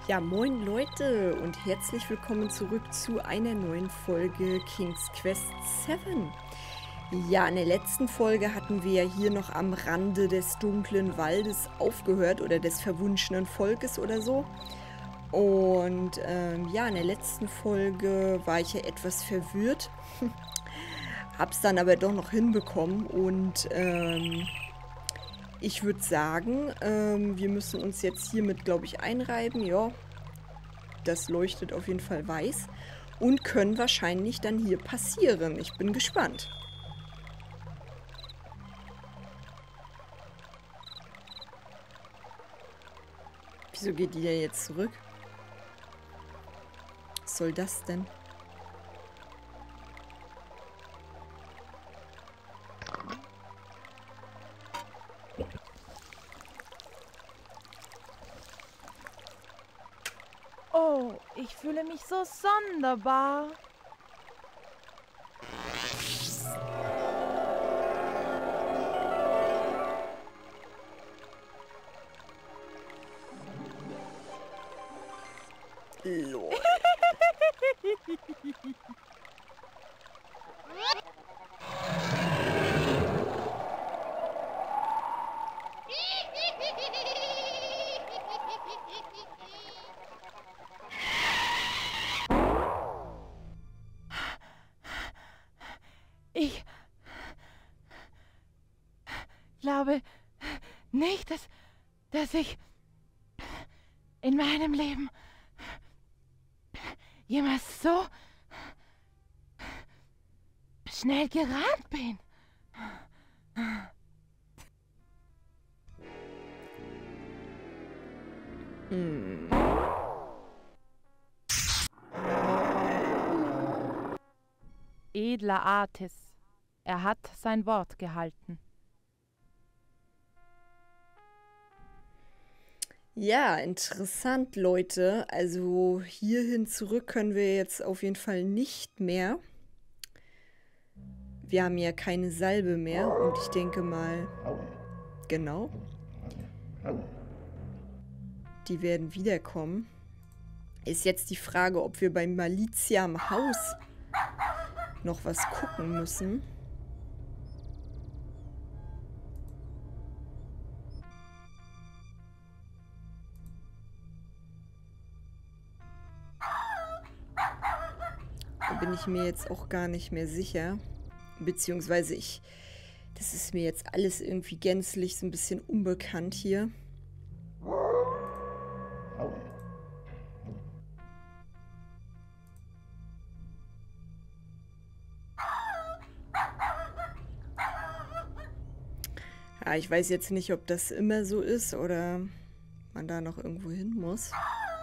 Ja, moin Leute und herzlich willkommen zurück zu einer neuen Folge King's Quest 7. Ja, in der letzten Folge hatten wir ja hier noch am Rande des dunklen Waldes aufgehört oder des verwunschenen Volkes oder so. Und ja, in der letzten Folge war ich ja etwas verwirrt, hab's dann aber doch noch hinbekommen und ich würde sagen, wir müssen uns jetzt hiermit, glaube ich, einreiben. Ja, das leuchtet auf jeden Fall weiß. Und können wahrscheinlich dann hier passieren. Ich bin gespannt. Wieso geht die denn jetzt zurück? Was soll das denn? Oh, ich fühle mich so sonderbar. Lol. Ich glaube nicht, dass ich in meinem Leben jemals so schnell gerannt bin. Edler Artis, er hat sein Wort gehalten. Ja, interessant, Leute. Also hierhin zurück können wir jetzt auf jeden Fall nicht mehr. Wir haben ja keine Salbe mehr und ich denke mal, genau, die werden wiederkommen. Ist jetzt die Frage, ob wir bei Malizia im Haus noch was gucken müssen. Da bin ich mir jetzt auch gar nicht mehr sicher. Beziehungsweise das ist mir jetzt alles irgendwie gänzlich so ein bisschen unbekannt hier. Ja, ich weiß jetzt nicht, ob das immer so ist oder man da noch irgendwo hin muss.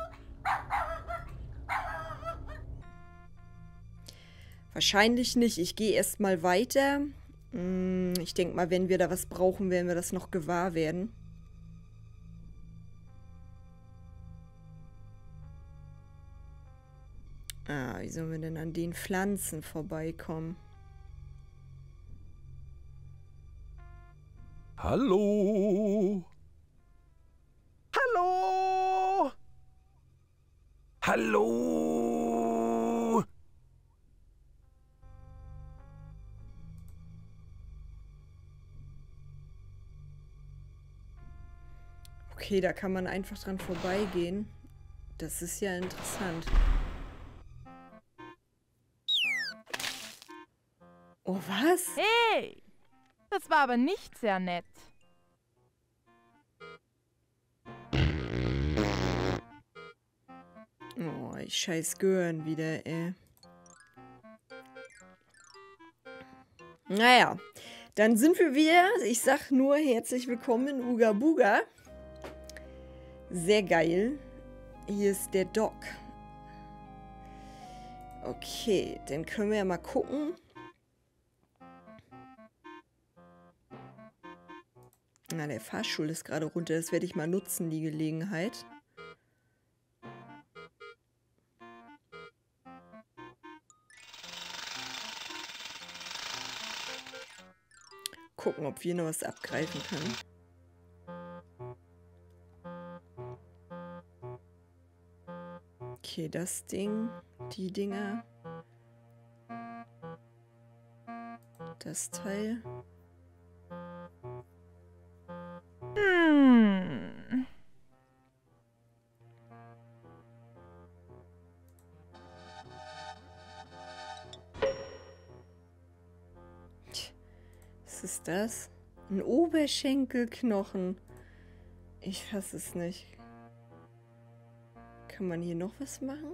Wahrscheinlich nicht. Ich gehe erstmal weiter. Ich denke mal, wenn wir da was brauchen, werden wir das noch gewahr werden. Ah, wie sollen wir denn an den Pflanzen vorbeikommen? Hallo? Hallo? Hallo? Okay, da kann man einfach dran vorbeigehen. Das ist ja interessant. Oh, was? Hey, das war aber nicht sehr nett. Oh, ich scheiß Gören wieder, ey. Naja, dann sind wir wieder. Ich sag nur herzlich willkommen in Uga Buga. Sehr geil. Hier ist der Doc. Okay, dann können wir ja mal gucken. Na, der Fahrstuhl ist gerade runter. Das werde ich mal nutzen, die Gelegenheit. Gucken, ob wir noch was abgreifen können. Okay, das Ding, die Dinger. Das Teil. Hm. Was ist das? Ein Oberschenkelknochen. Ich fasse es nicht. Kann man hier noch was machen?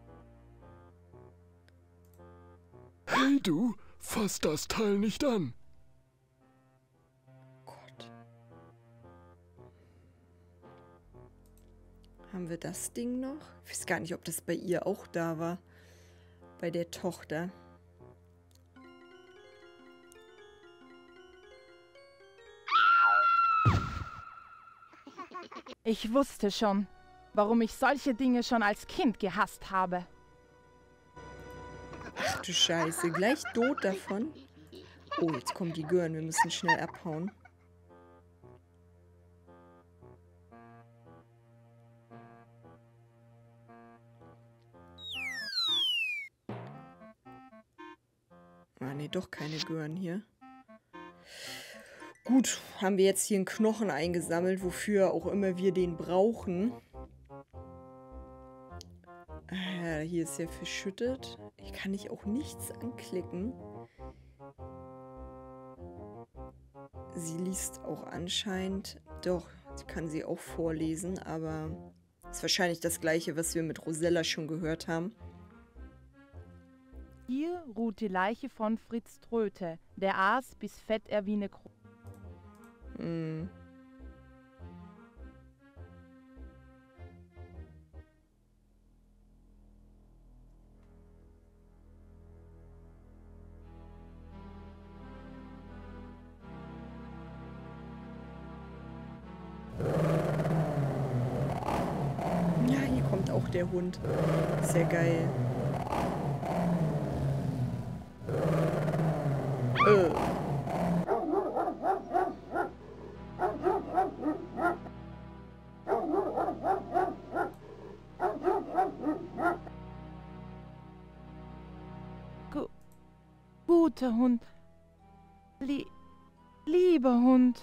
Hey du, fass das Teil nicht an. Gott. Haben wir das Ding noch? Ich weiß gar nicht, ob das bei ihr auch da war. Bei der Tochter. Ich wusste schon, warum ich solche Dinge schon als Kind gehasst habe. Ach du Scheiße, gleich tot davon. Oh, jetzt kommen die Gören, wir müssen schnell abhauen. Ah, nee, doch keine Gören hier. Gut, haben wir jetzt hier einen Knochen eingesammelt, wofür auch immer wir den brauchen. Hier ist ja verschüttet. Hier kann ich auch nichts anklicken. Sie liest auch anscheinend. Doch, sie kann sie auch vorlesen, aber ist wahrscheinlich das gleiche, was wir mit Rosella schon gehört haben. Hier ruht die Leiche von Fritz Tröte, der aß, bis Fett er wie eine Krone. Hm. Ja, hier kommt auch der Hund. Sehr geil. Guter Hund. Lieber Hund.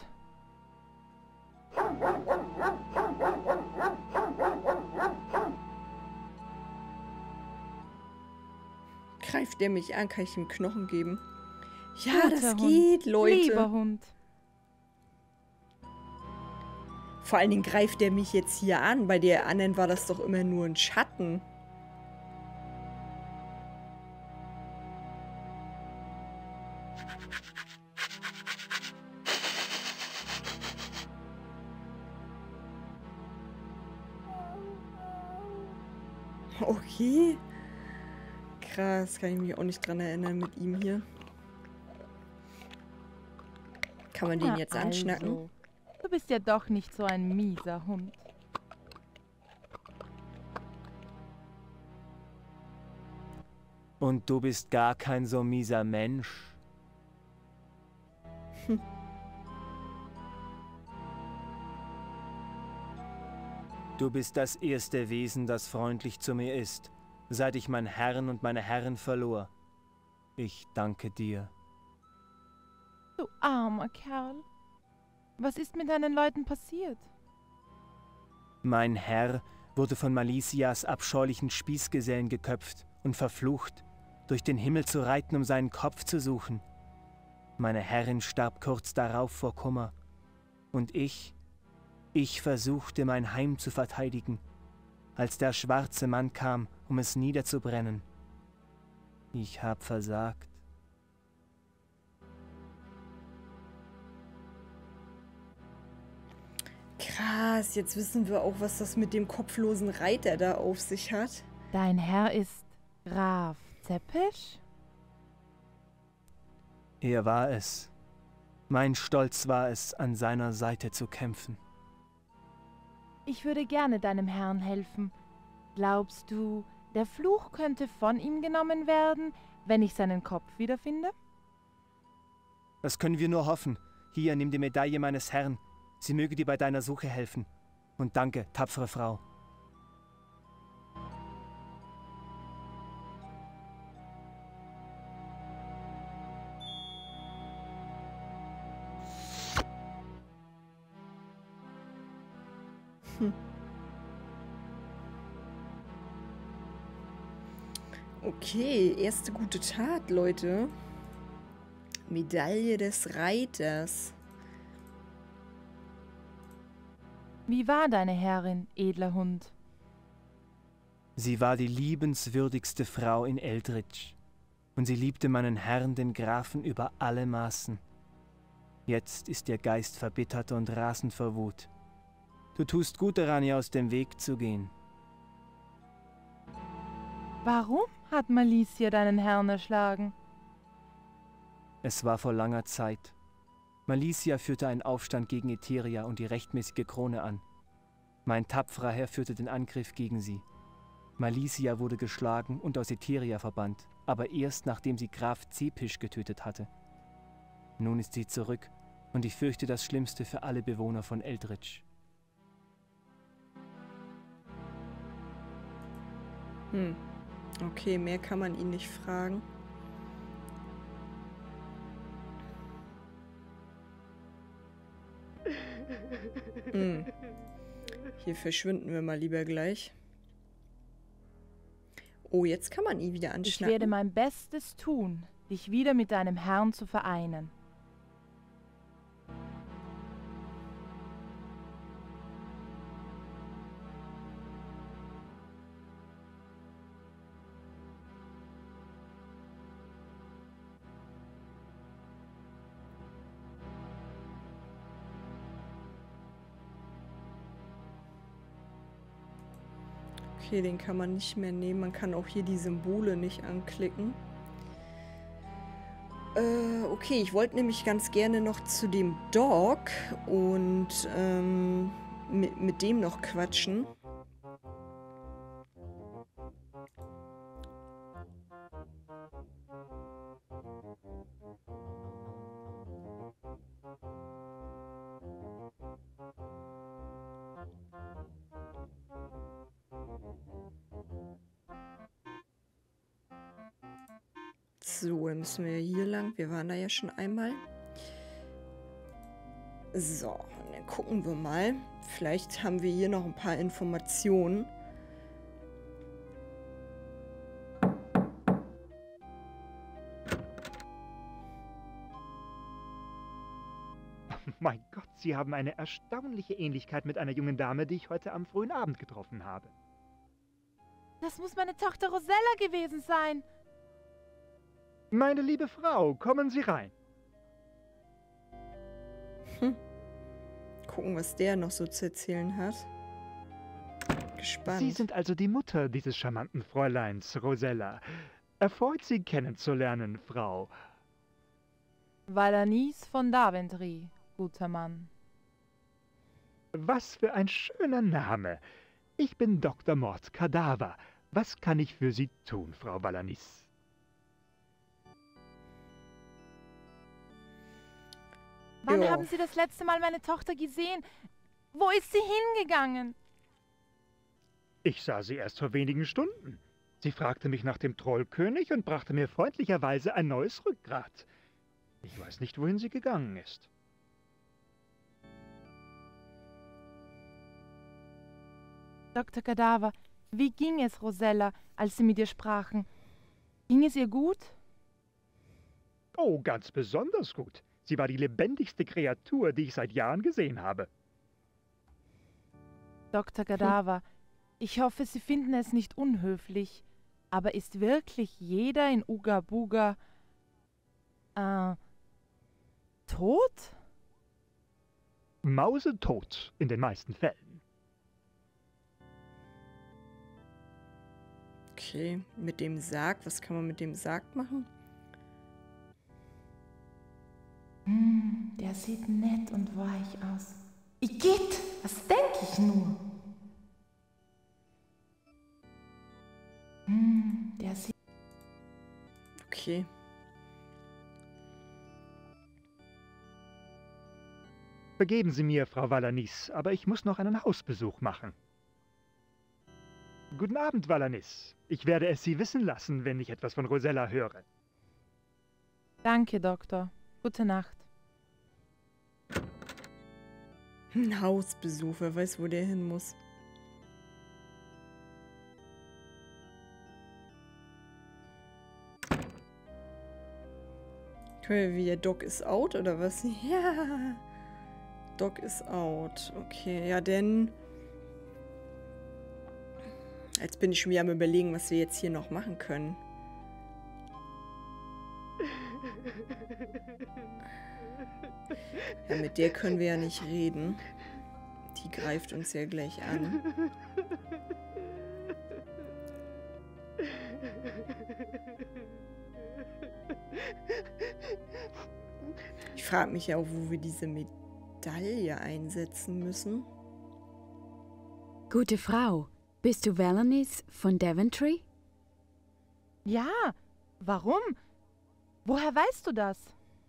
Greift der mich an, kann ich ihm Knochen geben? Ja, Guter das Hund. geht, Leute. Lieber Hund. Vor allen Dingen greift der mich jetzt hier an. Bei der anderen war das doch immer nur ein Schatten. Okay. Krass, kann ich mich auch nicht dran erinnern mit ihm hier. Kann man den jetzt anschnacken? Also, du bist ja doch nicht so ein mieser Hund. Und du bist gar kein so mieser Mensch. Du bist das erste Wesen, das freundlich zu mir ist, seit ich meinen Herrn und meine Herrin verlor. Ich danke dir. Du armer Kerl. Was ist mit deinen Leuten passiert? Mein Herr wurde von Malicias abscheulichen Spießgesellen geköpft und verflucht, durch den Himmel zu reiten, um seinen Kopf zu suchen. Meine Herrin starb kurz darauf vor Kummer. Und ich versuchte, mein Heim zu verteidigen, als der schwarze Mann kam, um es niederzubrennen. Ich hab versagt. Krass, jetzt wissen wir auch, was das mit dem kopflosen Reiter da auf sich hat. Dein Herr ist Graf Zeppisch? Er war es. Mein Stolz war es, an seiner Seite zu kämpfen. Ich würde gerne deinem Herrn helfen. Glaubst du, der Fluch könnte von ihm genommen werden, wenn ich seinen Kopf wiederfinde? Das können wir nur hoffen. Hier, nimm die Medaille meines Herrn. Sie möge dir bei deiner Suche helfen. Und danke, tapfere Frau. Okay, erste gute Tat, Leute. Medaille des Reiters. Wie war deine Herrin, edler Hund? Sie war die liebenswürdigste Frau in Eldritch. Und sie liebte meinen Herrn, den Grafen, über alle Maßen. Jetzt ist ihr Geist verbittert und rasend vor Wut. Du tust gut daran, ihr aus dem Weg zu gehen. Warum hat Malicia deinen Herrn erschlagen? Es war vor langer Zeit. Malicia führte einen Aufstand gegen Etheria und die rechtmäßige Krone an. Mein tapferer Herr führte den Angriff gegen sie. Malicia wurde geschlagen und aus Etheria verbannt, aber erst nachdem sie Graf Zepisch getötet hatte. Nun ist sie zurück und ich fürchte das Schlimmste für alle Bewohner von Eldritch. Okay, mehr kann man ihn nicht fragen. Hier verschwinden wir mal lieber gleich. Oh, jetzt kann man ihn wieder Ich anschnappen. werde mein Bestes tun, dich wieder mit deinem Herrn zu vereinen. Okay, den kann man nicht mehr nehmen. Man kann auch hier die Symbole nicht anklicken. Okay, ich wollte nämlich ganz gerne noch zu dem Dog und mit dem noch quatschen. So, dann müssen wir hier lang. Wir waren da ja schon einmal. So, und dann gucken wir mal. Vielleicht haben wir hier noch ein paar Informationen. Mein Gott, Sie haben eine erstaunliche Ähnlichkeit mit einer jungen Dame, die ich heute am frühen Abend getroffen habe. Das muss meine Tochter Rosella gewesen sein. Meine liebe Frau, kommen Sie rein. Gucken, was der noch so zu erzählen hat. Gespannt. Sie sind also die Mutter dieses charmanten Fräuleins, Rosella. Erfreut, Sie kennenzulernen, Frau. Valanice von Daventry, guter Mann. Was für ein schöner Name. Ich bin Dr. Mort Kadaver. Was kann ich für Sie tun, Frau Valanice? Wann Ja. haben Sie das letzte Mal meine Tochter gesehen? Wo ist sie hingegangen? Ich sah sie erst vor wenigen Stunden. Sie fragte mich nach dem Trollkönig und brachte mir freundlicherweise ein neues Rückgrat. Ich weiß nicht, wohin sie gegangen ist. Dr. Kadaver, wie ging es Rosella, als Sie mit ihr sprachen? Ging es ihr gut? Oh, ganz besonders gut. Sie war die lebendigste Kreatur, die ich seit Jahren gesehen habe. Dr. Kadaver, ich hoffe, Sie finden es nicht unhöflich, aber ist wirklich jeder in Uga Buga tot? Mausetot in den meisten Fällen. Okay, mit dem Sarg. Was kann man mit dem Sarg machen? Der sieht nett und weich aus. Igitt, was denke ich nur? Der sieht... Okay. Vergeben Sie mir, Frau Valanice, aber ich muss noch einen Hausbesuch machen. Guten Abend, Valanice. Ich werde es Sie wissen lassen, wenn ich etwas von Rosella höre. Danke, Doktor. Gute Nacht. Ein Hausbesuch. Wer weiß, wo der hin muss. Wie, Doc is out, oder was? Ja. Doc is out. Okay, ja, denn... Jetzt bin ich schon wieder am Überlegen, was wir jetzt hier noch machen können. Ja, mit der können wir ja nicht reden. Die greift uns ja gleich an. Ich frage mich ja auch, wo wir diese Medaille einsetzen müssen. Gute Frau, bist du Valanice von Daventry? Ja, warum? Woher weißt du das?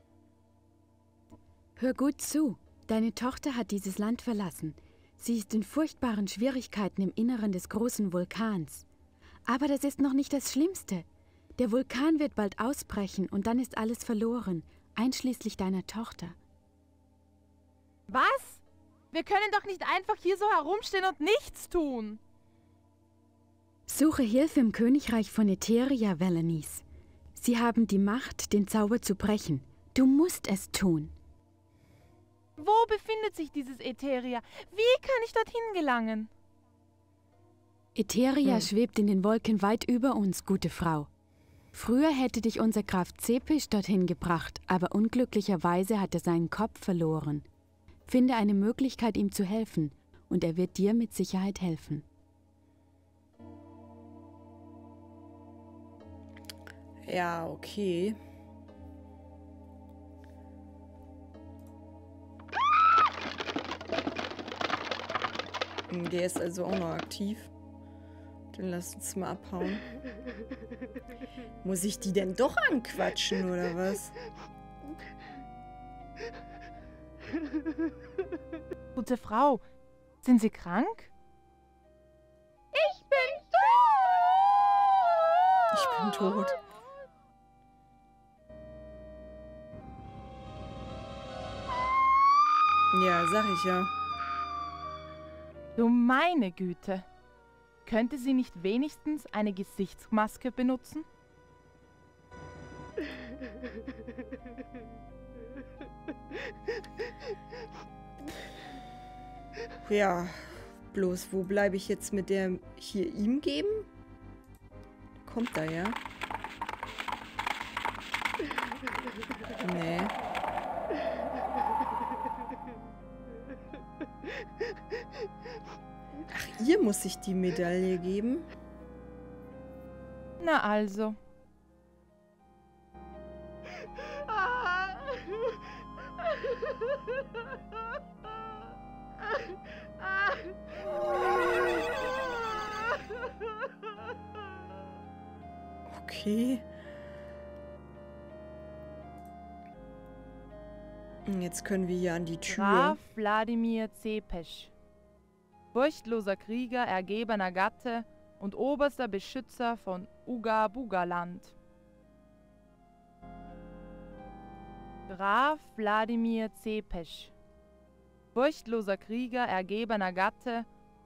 Hör gut zu. Deine Tochter hat dieses Land verlassen. Sie ist in furchtbaren Schwierigkeiten im Inneren des großen Vulkans. Aber das ist noch nicht das Schlimmste. Der Vulkan wird bald ausbrechen und dann ist alles verloren, einschließlich deiner Tochter. Was? Wir können doch nicht einfach hier so herumstehen und nichts tun. Suche Hilfe im Königreich von Eteria, Valanice. Sie haben die Macht, den Zauber zu brechen. Du musst es tun. Wo befindet sich dieses Eteria? Wie kann ich dorthin gelangen? Eteria schwebt in den Wolken weit über uns, gute Frau. Früher hätte dich unser Graf Zepisch dorthin gebracht, aber unglücklicherweise hat er seinen Kopf verloren. Finde eine Möglichkeit, ihm zu helfen, und er wird dir mit Sicherheit helfen. Ja, okay. Der ist also auch noch aktiv. Dann lass uns mal abhauen. Muss ich die denn doch anquatschen, oder was? Gute Frau, sind Sie krank? Ich bin tot! Ich bin tot. Ja, sag ich ja. Du meine Güte. Könnte sie nicht wenigstens eine Gesichtsmaske benutzen? Ja, bloß wo bleibe ich jetzt mit der hier ihm geben? Kommt da, ja? Nee. Ach, ihr muss ich die Medaille geben? Na also. Okay. Jetzt können wir hier an die Tür. Graf Wladimir Zepesch. Furchtloser Krieger, ergebener Gatte und oberster Beschützer von Uga-Buga-Land. Graf Wladimir Zepesch. Furchtloser Krieger, ergebener Gatte.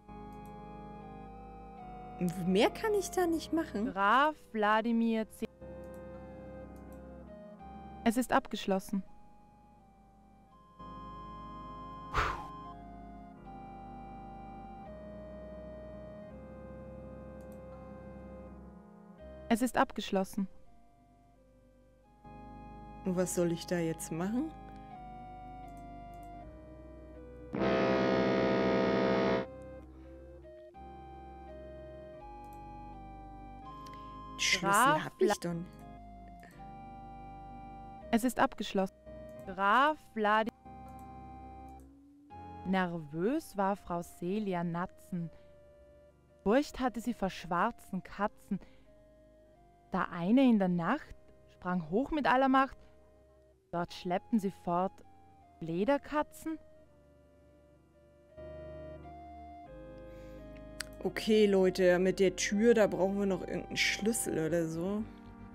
Mehr kann ich da nicht machen. Graf Wladimir Zepesch. Es ist abgeschlossen. Es ist abgeschlossen. Und was soll ich da jetzt machen? Schlüssel hab ich doch. Es ist abgeschlossen. Graf Wladimir. Nervös war Frau Celia Natzen. Furcht hatte sie vor schwarzen Katzen. Da eine in der Nacht sprang hoch mit aller Macht. Dort schleppten sie fort Lederkatzen. Okay, Leute, mit der Tür, da brauchen wir noch irgendeinen Schlüssel oder so.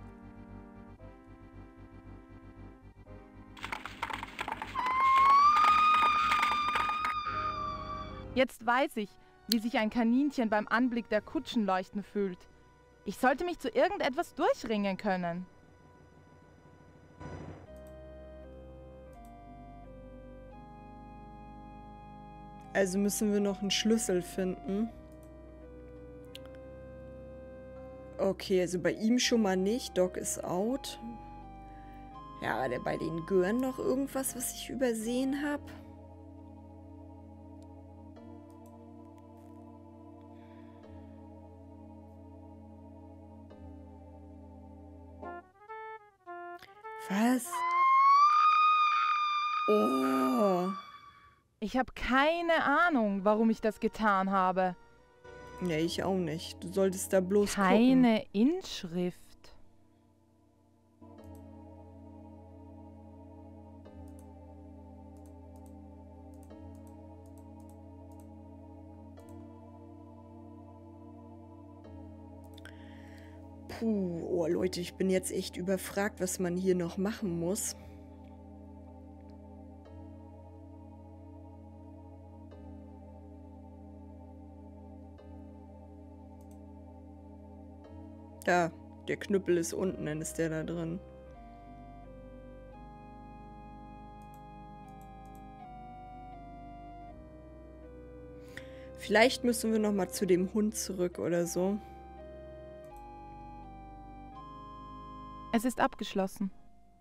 Jetzt weiß ich, wie sich ein Kaninchen beim Anblick der Kutschenleuchten fühlt. Ich sollte mich zu irgendetwas durchringen können. Also müssen wir noch einen Schlüssel finden. Okay, also bei ihm schon mal nicht. Doc ist out. Ja, war bei den Gören noch irgendwas, was ich übersehen habe? Was? Oh. Ich habe keine Ahnung, warum ich das getan habe. Nee, ich auch nicht. Du solltest da bloß gucken. Keine Inschrift. Puh, oh Leute, ich bin jetzt echt überfragt, was man hier noch machen muss. Da, der Knüppel ist unten, dann ist der da drin. Vielleicht müssen wir noch mal zu dem Hund zurück oder so. Es ist abgeschlossen.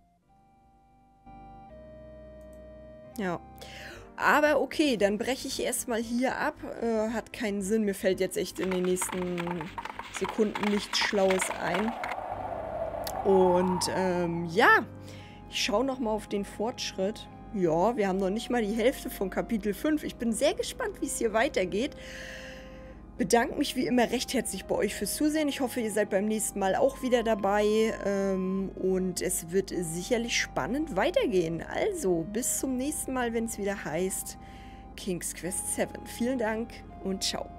Ja. Aber okay, dann breche ich erstmal hier ab. Hat keinen Sinn. Mir fällt jetzt echt in den nächsten Sekunden nichts Schlaues ein. Und ja, ich schaue nochmal auf den Fortschritt. Ja, wir haben noch nicht mal die Hälfte von Kapitel 5. Ich bin sehr gespannt, wie es hier weitergeht. Bedanke mich wie immer recht herzlich bei euch fürs Zusehen. Ich hoffe, ihr seid beim nächsten Mal auch wieder dabei. Und es wird sicherlich spannend weitergehen. Also, bis zum nächsten Mal, wenn es wieder heißt King's Quest 7. Vielen Dank und ciao.